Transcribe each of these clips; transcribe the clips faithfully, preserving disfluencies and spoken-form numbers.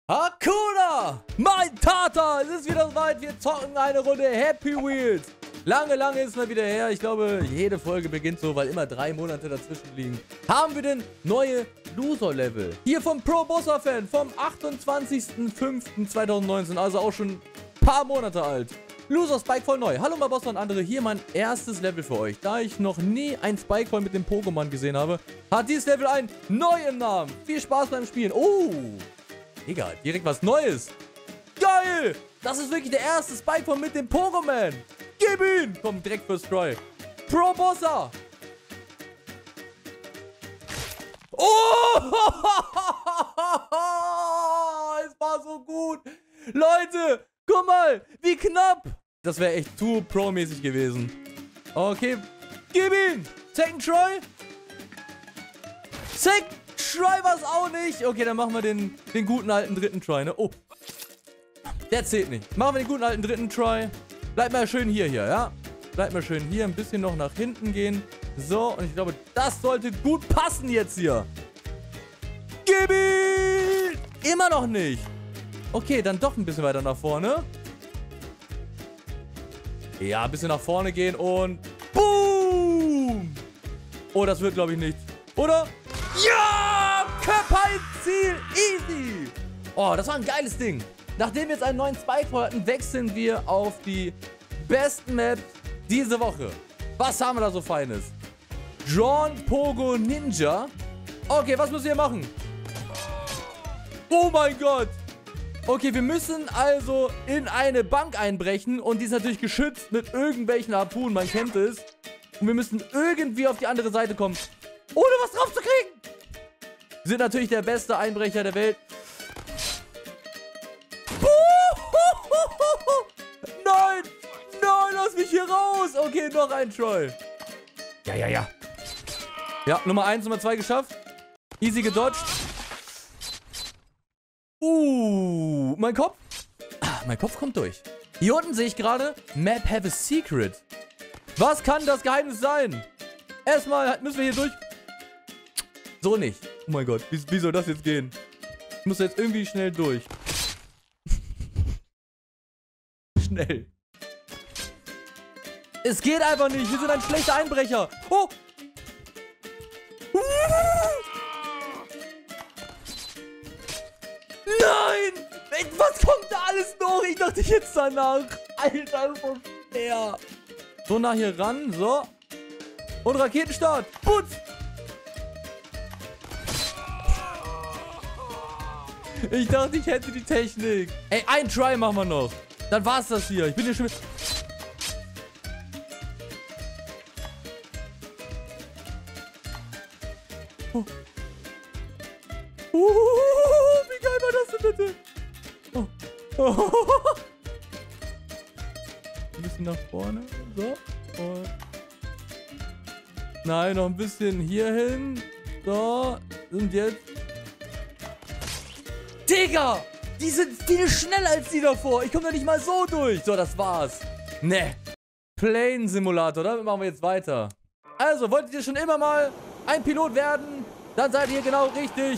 Hakuna! Mein Tata! Es ist wieder soweit. Wir zocken eine Runde Happy Wheels. Lange, lange ist mal wieder her. Ich glaube, jede Folge beginnt so, weil immer drei Monate dazwischen liegen. Haben wir denn neue Loser-Level? Hier vom Pro-Bossa-Fan vom achtundzwanzigsten fünften zweitausendneunzehn. Also auch schon ein paar Monate alt. Loser Spike voll neu. Hallo mal Bossa und andere. Hier mein erstes Level für euch. Da ich noch nie ein Spike voll mit dem Pokémon gesehen habe, hat dieses Level einen neuen Namen. Viel Spaß beim Spielen. Oh! Egal, direkt was Neues. Geil! Das ist wirklich der erste Spike von mit dem Pokémon. Gib ihn! Komm, direkt First Try. Pro Bossa! Oh! Es war so gut. Leute, guck mal, wie knapp. Das wäre echt zu Pro-mäßig gewesen. Okay, gib ihn! Second Try. Second Try war es auch nicht. Okay, dann machen wir den, den guten alten dritten Try, ne? Oh. Der zählt nicht. Machen wir den guten alten dritten Try. Bleibt mal schön hier, hier, ja? Bleibt mal schön hier. Ein bisschen noch nach hinten gehen. So, und ich glaube, das sollte gut passen jetzt hier. Gib ihn! Immer noch nicht. Okay, dann doch ein bisschen weiter nach vorne. Ja, ein bisschen nach vorne gehen und... Boom! Oh, das wird, glaube ich, nichts. Oder? Ja! Körperziel! Easy! Oh, das war ein geiles Ding. Nachdem wir jetzt einen neuen Spike hatten, wechseln wir auf die besten Maps diese Woche. Was haben wir da so Feines? Drawn Pogo Ninja. Okay, was müssen wir machen? Oh mein Gott! Okay, wir müssen also in eine Bank einbrechen und die ist natürlich geschützt mit irgendwelchen Harpunen, man kennt es. Und wir müssen irgendwie auf die andere Seite kommen, ohne was drauf zu kriegen. Wir sind natürlich der beste Einbrecher der Welt. Nein! Nein, lass mich hier raus! Okay, noch ein Troll. Ja, ja, ja. Ja, Nummer eins, Nummer zwei geschafft. Easy gedodged. Uh, mein Kopf. Ah, mein Kopf kommt durch. Hier unten sehe ich gerade, Map have a secret. Was kann das Geheimnis sein? Erstmal müssen wir hier durch. So nicht. Oh mein Gott, wie, wie soll das jetzt gehen? Ich muss jetzt irgendwie schnell durch. Schnell. Es geht einfach nicht. Wir sind ein schlechter Einbrecher. Oh! Nein! Was kommt da alles noch? Ich dachte jetzt danach. Alter, so schwer. So nah hier ran. So. Und Raketenstart. Putz! Ich dachte, ich hätte die Technik. Ey, ein Try machen wir noch. Dann war's das hier. Ich bin hier schon mit... Oh. Uh, wie geil war das denn bitte? Oh. Oh. Ein bisschen nach vorne. So. Und nein, noch ein bisschen hier hin. So. Und jetzt... Digga! Die sind viel schneller als die davor. Ich komme da nicht mal so durch. So, das war's. Ne. Plane Simulator. Damit machen wir jetzt weiter. Also, wolltet ihr schon immer mal ein Pilot werden? Dann seid ihr genau richtig.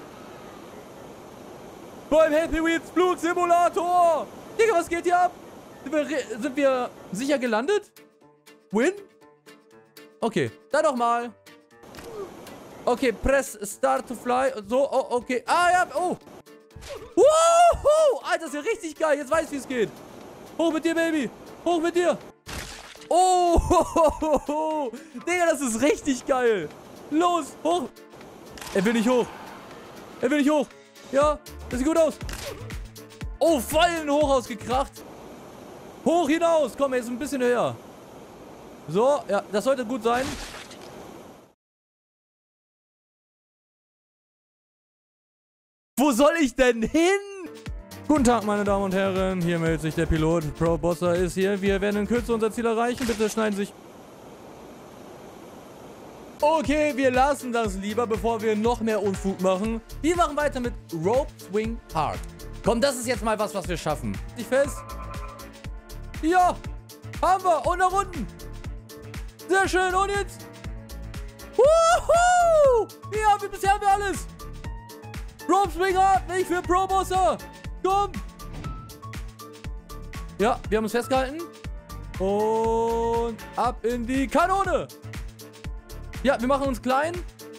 Beim Happy Wheels Flug Simulator. Digga, was geht hier ab? Sind wir, sind wir sicher gelandet? Win? Okay, dann nochmal. Okay, press start to fly. So, oh, okay. Ah, ja, oh. Wuhu! Alter, das ist ja richtig geil. Jetzt weiß ich, wie es geht. Hoch mit dir, Baby. Hoch mit dir. Oh, ho, ho, ho. Digga, das ist richtig geil. Los, hoch. Er will nicht hoch. Er will nicht hoch. Ja, das sieht gut aus. Oh, voll in den Hochhaus gekracht. Hoch hinaus. Komm, jetzt ein bisschen höher. So, ja, das sollte gut sein. Wo soll ich denn hin? Guten Tag, meine Damen und Herren. Hier meldet sich der Pilot. Pro Bossa ist hier. Wir werden in Kürze unser Ziel erreichen. Bitte schneiden Sie sich... Okay, wir lassen das lieber, bevor wir noch mehr Unfug machen. Wir machen weiter mit Rope Swing Park. Komm, das ist jetzt mal was, was wir schaffen. Dich fest? Ja, haben wir. Und nach unten. Sehr schön. Und jetzt? Wuhu! Ja, bisher haben wir alles. Rope Swinger, nicht für Pro-Bosser. Komm. Ja, wir haben uns festgehalten. Und ab in die Kanone. Ja, wir machen uns klein.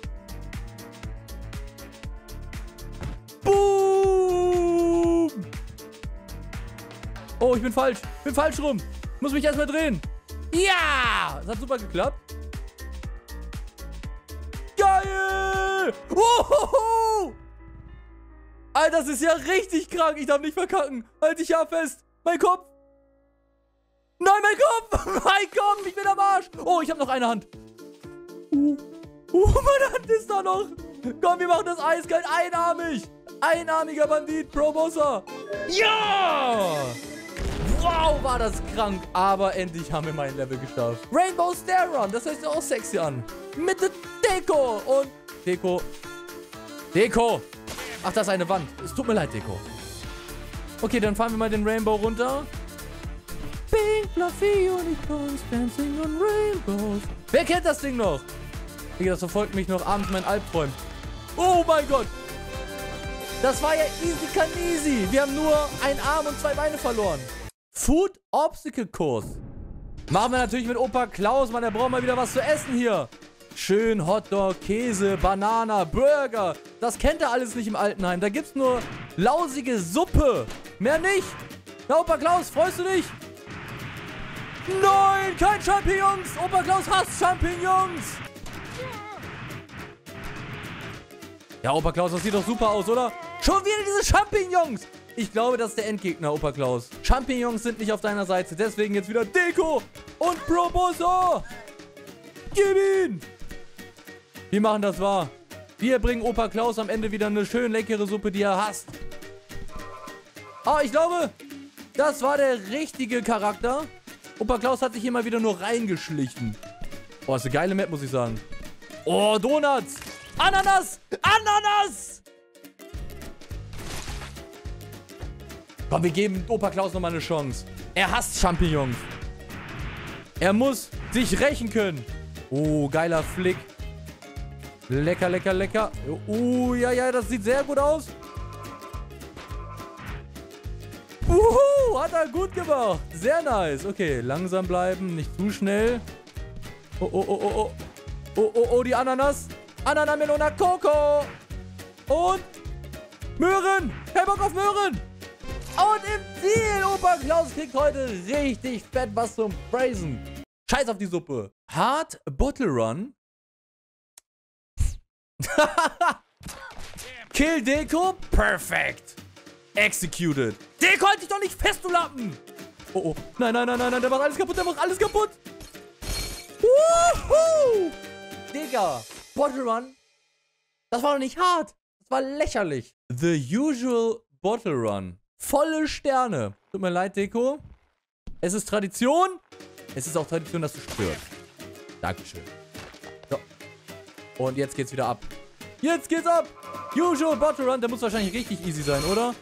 Boom. Oh, ich bin falsch. Ich bin falsch rum. Muss mich erstmal drehen. Ja, das hat super geklappt. Geil. Ohoho. Alter, das ist ja richtig krank. Ich darf nicht verkacken. Halt dich ja fest. Mein Kopf. Nein, mein Kopf. Mein Kopf. Ich bin am Arsch. Oh, ich habe noch eine Hand. Uh, uh, meine Hand ist da noch. Komm, wir machen das eiskalt. Einarmig. Einarmiger Bandit. Pro-Bosser. Ja. Wow, war das krank. Aber endlich haben wir mein Level geschafft. Rainbow Stair Run. Das hört sich auch sexy an. Mit der Deko. Und Deko. Deko. Ach, das ist eine Wand. Es tut mir leid, Deko. Okay, dann fahren wir mal den Rainbow runter. Pink fluffy unicorns dancing on rainbows. Wer kennt das Ding noch? Digga, das verfolgt mich noch abends mein Albträum. Oh mein Gott. Das war ja easy easy. Wir haben nur einen Arm und zwei Beine verloren. Food Obstacle Kurs. Machen wir natürlich mit Opa Klaus. Mann, der braucht mal wieder was zu essen hier. Schön Hotdog, Käse, Banana, Burger. Das kennt er alles nicht im Altenheim. Da gibt's nur lausige Suppe. Mehr nicht. Na, Opa Klaus, freust du dich? Nein, kein Champignons. Opa Klaus hasst Champignons. Ja, Opa Klaus, das sieht doch super aus, oder? Schon wieder diese Champignons. Ich glaube, das ist der Endgegner, Opa Klaus. Champignons sind nicht auf deiner Seite. Deswegen jetzt wieder Deko und Pro-Bosser. Gib ihn. Wir machen das wahr. Wir bringen Opa Klaus am Ende wieder eine schön leckere Suppe, die er hasst. Oh, ich glaube, das war der richtige Charakter. Opa Klaus hat sich hier mal wieder nur reingeschlichen. Oh, ist eine geile Map, muss ich sagen. Oh, Donuts. Ananas. Ananas. Komm, wir geben Opa Klaus nochmal eine Chance. Er hasst Champignons. Er muss sich rächen können. Oh, geiler Flick. Lecker, lecker, lecker. Oh, ja, ja, das sieht sehr gut aus. Uhu, hat er gut gemacht. Sehr nice. Okay, langsam bleiben, nicht zu schnell. Oh, oh, oh, oh, oh. Oh, oh, oh, die Ananas. Ananas, Melona, Coco. Und Möhren. Kein Bock auf Möhren. Und im Ziel. Opa Klaus kriegt heute richtig fett was zum Phrasen. Scheiß auf die Suppe. Hard Bottle Run. Kill Deko. Perfekt. Executed. Deko, halt dich doch nicht fest, du Lappen. Oh, oh. Nein, nein, nein, nein, nein. Der macht alles kaputt. Der macht alles kaputt. Wuhu. Digga. Bottle Run. Das war doch nicht hart. Das war lächerlich. The usual Bottle Run. Volle Sterne. Tut mir leid, Deko. Es ist Tradition. Es ist auch Tradition, dass du stirbst. Dankeschön. So. Und jetzt geht's wieder ab. Jetzt geht's ab. Usual Bottle Run. Der muss wahrscheinlich richtig easy sein, oder?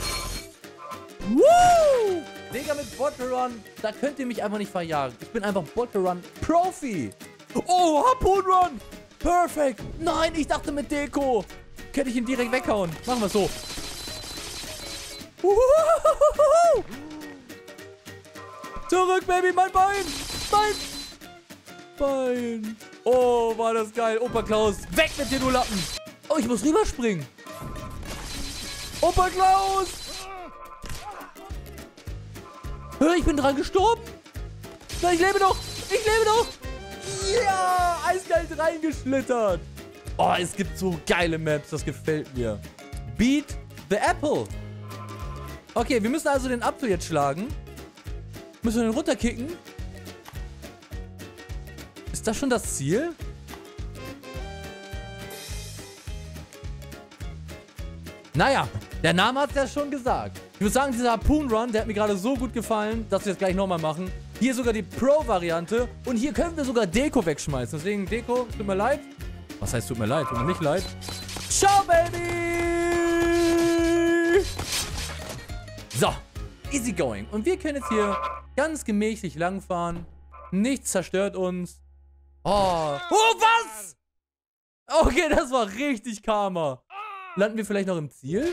Woo! Digga, mit Bottle Run, da könnt ihr mich einfach nicht verjagen. Ich bin einfach Bottle Run Profi. Oh, Harpoon Run. Perfekt. Nein, ich dachte mit Deko könnte ich ihn direkt weghauen. Machen wir so. Uhuhuhuhu. Zurück, Baby, mein Bein. Mein Bein. Oh, war das geil. Opa Klaus, weg mit dir, du Lappen. Oh, ich muss rüberspringen. Opa Klaus. Hör, ich bin dran gestorben. Nein, ich lebe noch. Ich lebe noch. Ja, eiskalt reingeschlittert. Oh, es gibt so geile Maps. Das gefällt mir. Beat the Apple. Okay, wir müssen also den Apfel jetzt schlagen. Müssen wir den runterkicken? Ist das schon das Ziel? Naja, der Name hat es ja schon gesagt. Ich würde sagen, dieser Harpoon Run, der hat mir gerade so gut gefallen, dass wir das gleich nochmal machen. Hier sogar die Pro-Variante. Und hier können wir sogar Deko wegschmeißen. Deswegen, Deko, tut mir leid. Was heißt, tut mir leid? Tut mir nicht leid. Ciao, Baby! So, easy going. Und wir können jetzt hier ganz gemächlich langfahren. Nichts zerstört uns. Oh. Oh, was? Okay, das war richtig Karma. Landen wir vielleicht noch im Ziel?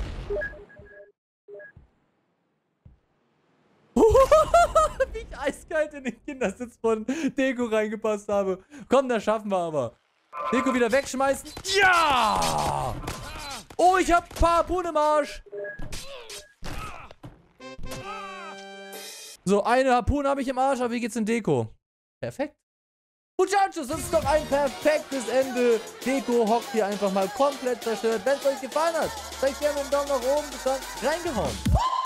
Wie ich eiskalt in den Kindersitz von Deko reingepasst habe. Komm, das schaffen wir aber. Deko wieder wegschmeißen. Ja! Oh, ich hab ein paar Harpunen im Arsch. So, eine Harpune habe ich im Arsch, aber wie geht's in Deko? Perfekt. Muchachos, das ist doch ein perfektes Ende. Deko hockt hier einfach mal komplett zerstört. Wenn es euch gefallen hat, zeigt gerne einen Daumen nach oben. Bis dann, reingehauen.